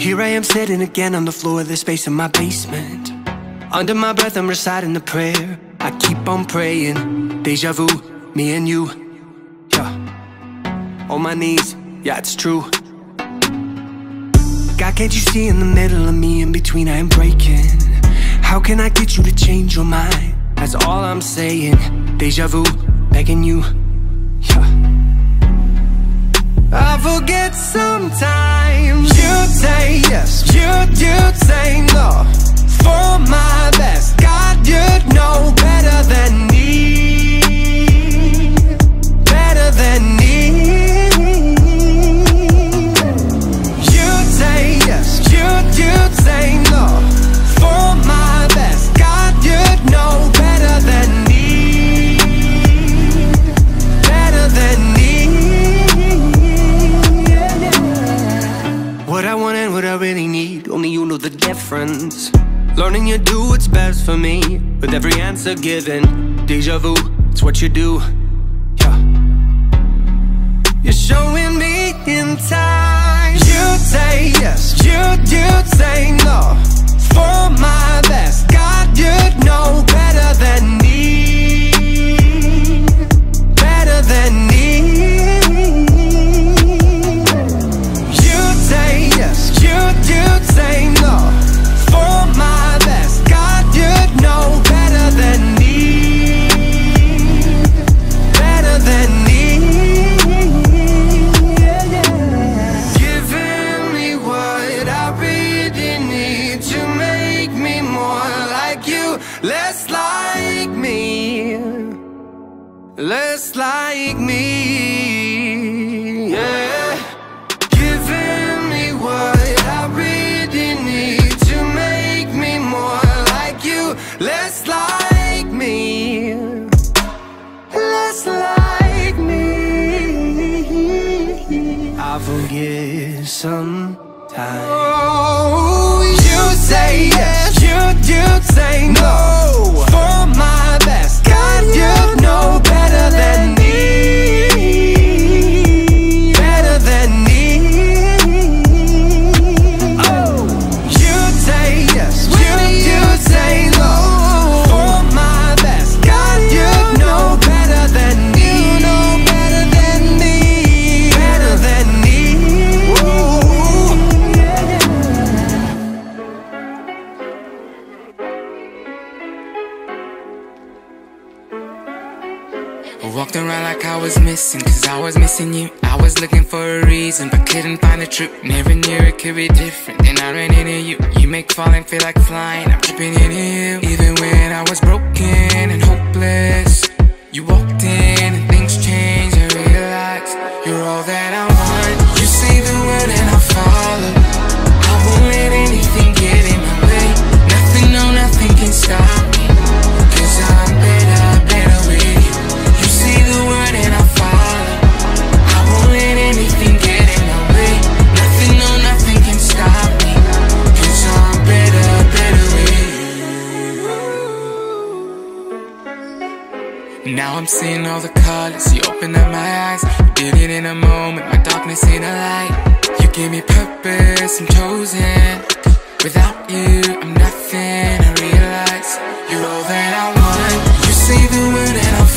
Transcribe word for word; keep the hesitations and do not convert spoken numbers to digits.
Here I am sitting again on the floor of the space in my basement. Under my breath I'm reciting the prayer. I keep on praying. Deja vu, me and you. Yeah, on my knees, yeah, it's true. God, can't you see in the middle of me, in between I am breaking? How can I get you to change your mind? That's all I'm saying. Deja vu, begging you. Yeah, I forget sometimes. You say yes, you, you say no. For my best, God, you'd know better than me. Better than me. You'd say yes, you'd, you'd say no. For my best, God, you'd know better than me. Better than me. What I want and what I really need, only you know the difference. Learning you do what's best for me, with every answer given. Deja vu, it's what you do. Yeah, you're showing me in time. You'd say yes, you'd, you'd say no. For my best, God, you'd know better than me. Better than me. You'd say yes, you'd, you'd say no. For my best, God, you'd know better than me. Better than me. Giving me what I really need to make me more like you. Less like me. Less like me. Yeah. Giving me what I really need to make me more like you. Less like me. Less like me. I forget sometimes. Oh, you say yes, you, you say no. For my best, God, you know better than me. Better than me. Oh, you say yes, you, you say no. For my best, God, you know better than me. You know better than me. Better than me. Ooh, yeah. I walked around like I was missing, cause I was missing you. I was looking for a reason, but couldn't find the truth. Never knew it could be different, then I ran into you. You make falling feel like flying, I'm tripping into you. Even when I was broken and hopeless, you walked in and things changed. I realized you're all that I want. You say the word and I follow. I won't let anything get in my way. Nothing, no nothing can stop me, cause I'm better, better with you. You say the word and I follow. I won't let anything get in my way. Nothing, no nothing can stop me, cause I'm better, better with you. Now I'm seeing all the colors, you open up my eyes. You did it in a moment, my darkness in a light. You give me purpose, I'm chosen. Without you, I'm nothing, I realize you're all that I want. You say the word and I